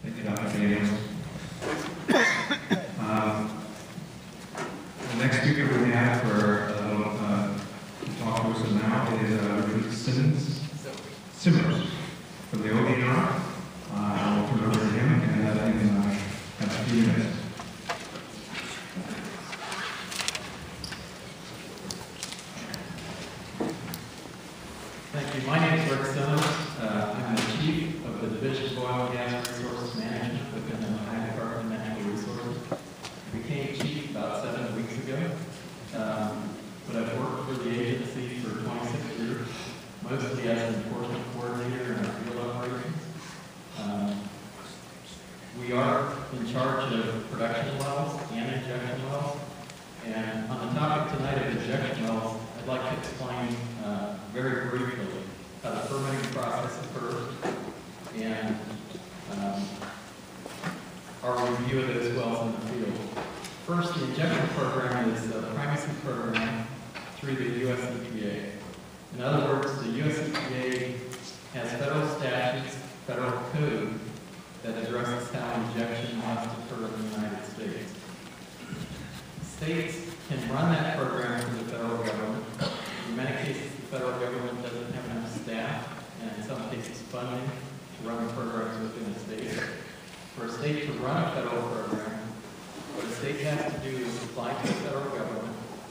Thank you, Dr. Daniels. The next speaker we have for to talk to us now is Simmers from the ODNR. I'll turn it over to him and have a few minutes. Thank you. My name is Rick Simmers. I'm the Chief of the Division of Oil and Gas Resources Management within the Ohio Department of Natural Resources. I became Chief about 7 weeks ago, but I've worked for the agency for 26 years, mostly as an enforcement coordinator in our field operations. We are in charge of production wells and injection wells, and on the topic tonight of injection wells, I'd like to explain very briefly how the permitting process occurs and our review of those wells in the field. First, the injection program is a primacy program through the U.S. EPA. In other words, the U.S. EPA has federal statutes, federal code that addresses how injection must occur in the United States. States can run that program for the federal government. In many cases, the federal government doesn't have enough staff, and in some cases funding, to run the programs within a state. For a state to run a federal program, what a state has to do is apply to the federal government,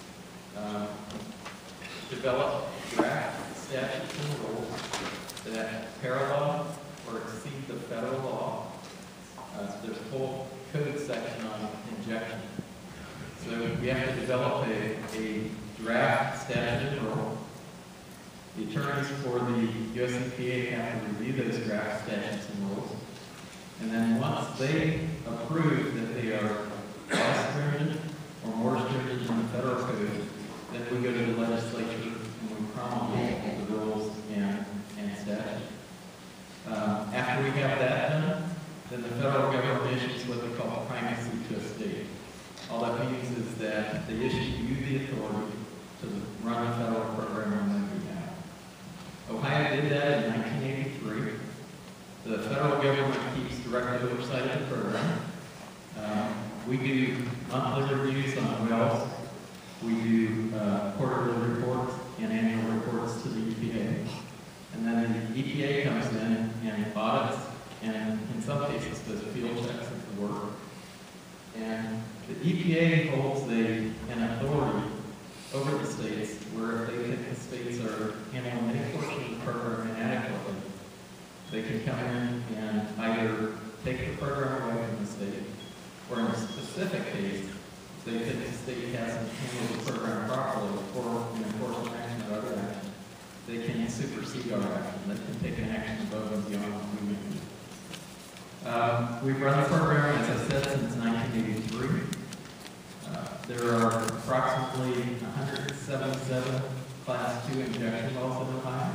develop draft statutes and rules that parallel or exceed the federal law. There's a whole code section on injection. So we have to develop a draft statute and rule. The attorneys for the U.S. EPA have to review those draft statutes and rules. And then once they approve that they are less stringent or more stringent than the federal code, then we go to the legislature and we promulgate the rules and statutes. After we have that done, then the federal government issues what they call primacy to a state. All that means is that they issue you the authority to run a federal program on their behalf. Ohio did that in 1983. The federal government keeps direct oversight of the program. We do monthly reviews on wells. We do quarterly reports and annual reports to the EPA. And then the EPA comes in and audits, and in some cases does field checks of the work. And the EPA holds an authority over the states where if they think the states are handling any portion of the program inadequately, they can come in and either take the program away from the state, or in a specific case, if they think the state hasn't handled the program properly, or an enforcement action or other action, they can supersede our action. They can take an action above and beyond what we would do. We've run the program, as I said, since 1983. There are approximately 177 Class 2 injection wells in Ohio.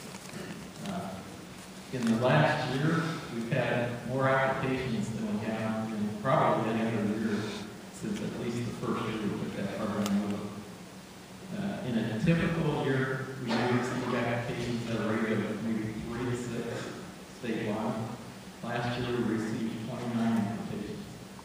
In the last year, we've had more applications than we have in probably any other year since at least the first year we put that program over. In a typical year, we do receive applications at a rate of maybe 3 to 6 statewide. Last year, we received 29 applications.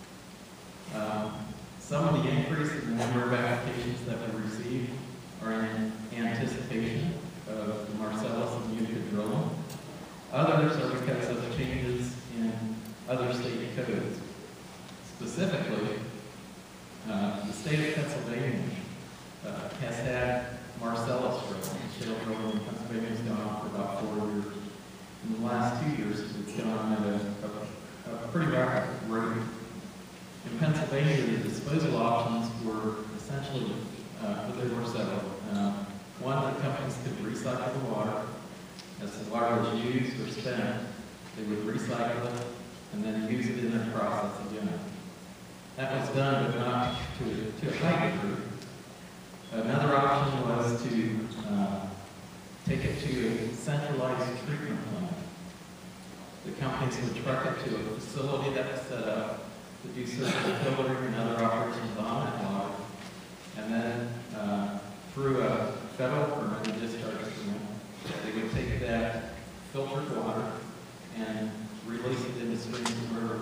Some of the increase in the number of applications that we received are in anticipation of the Marcellus and Utica drilling. Others are because of changes in other state codes. Specifically, the state of Pennsylvania has had Marcellus drilling. Shale drilling in Pennsylvania has gone on for about 4 years. In the last 2 years, it's gone on at a pretty rapid rate. In Pennsylvania, the disposal options were essentially, there were several. One, the companies could recycle the water. As the water was used or spent, they would recycle it and then use it in their process again. That was done, but not to a high degree. Another option was to take it to a centralized treatment plant. The companies would truck it to a facility that was set up to do certain filtering and other operations on that water, and then through a federal permit and discharge agreement, they would take that filtered water and release it into streams and rivers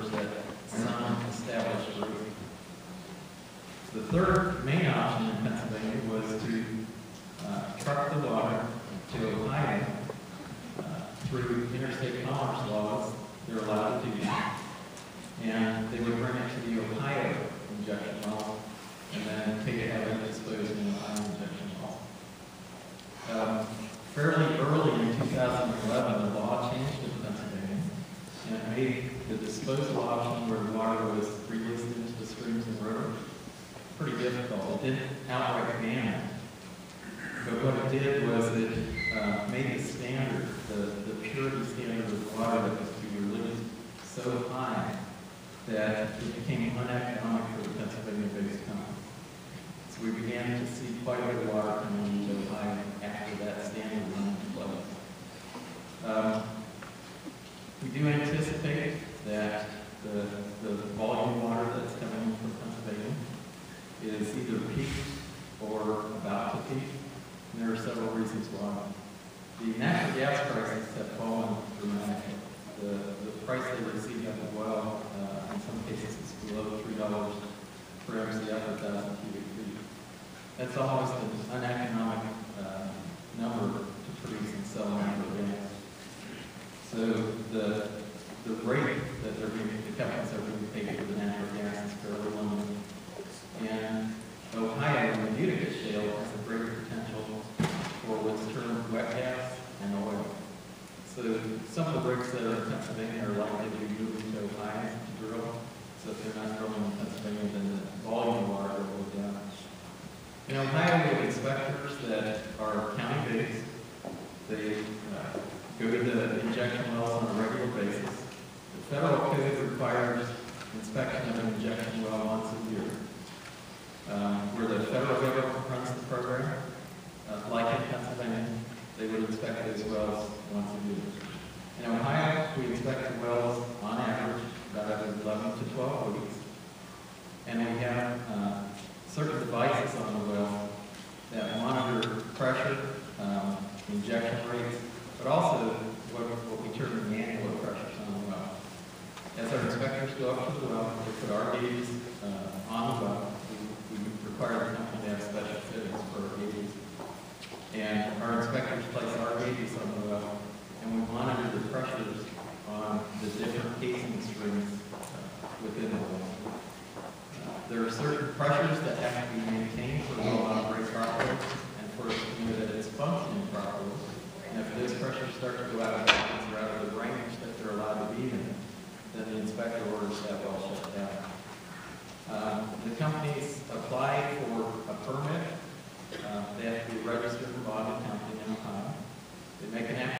interstate commerce laws, they're allowed to do that. And they would bring it to the Ohio injection well, and then take it out and dispose in the Ohio injection well. Fairly early in 2011, the law changed in Pennsylvania, and it made the disposal option where the water was released into the streams and rivers pretty difficult. It didn't outright ban it, but what it did was it made the standard, the purity standard of water that was to be released so high that it became uneconomic for the Pennsylvania-based company. So we began to see quite a bit of water coming into Ohio after that standard went into place. We do anticipate that the volume water that's coming in from Pennsylvania is either peaked or about to peak, and there are several reasons why. The natural gas prices have fallen dramatically. The price they receive at the well, in some cases, is below $3 per MCF per 1,000 cubic feet. That's almost an uneconomic number to produce and sell natural gas. So the rate that the companies are being paid for the natural gas is fairly limited. And Ohio and the Utica Shale has a greater potential for what's termed wet gas and oil. So some of the rigs that are in Pennsylvania are likely to be moving to Ohio to drill. So if they're not drilling in Pennsylvania, then the volume of water will go down. In Ohio, we have inspectors that are county-based. They go to the injection wells on a regular basis. The federal code requires inspection of an injection well once a year. Where the federal government runs the program, like in Pennsylvania, they would inspect those wells once a year. In Ohio, we inspect the wells on average about every 11 to 12 weeks. And we have certain devices on the well that monitor pressure, injection rates, but also what we term manual pressures on the well. As our inspectors go up to the well, they put our gauges on the well. We require the company to have special fittings for our gauges. And our inspectors place our gauges on the well, and we monitor the pressures on the different casing strings within the well. There are certain pressures that have to be maintained for the well to operate properly and for it to know that it's functioning properly. And if those pressures start to go out of balance or out of the range that they're allowed to be in, then the inspector orders that well shut down. The companies apply for a permit. They have to be registered and bonded company in Ohio. They make an